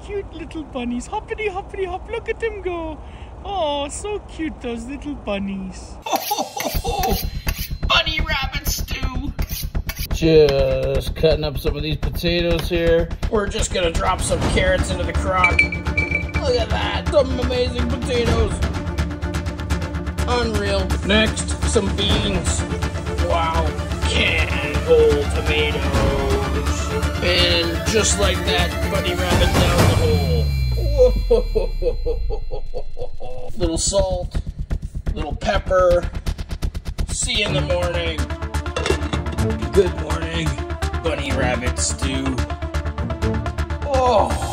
cute little bunnies. Hoppity, hoppity, hop. Look at them go. Oh, so cute, those little bunnies. Bunny rabbit stew. Just cutting up some of these potatoes here. We're just gonna drop some carrots into the crock. Look at that, some amazing potatoes. Unreal. Next, some beans. Wow, canned whole tomatoes. And just like that, bunny rabbit down the hole. Little salt, little pepper. See you in the morning. Good morning, bunny rabbit stew. Oh.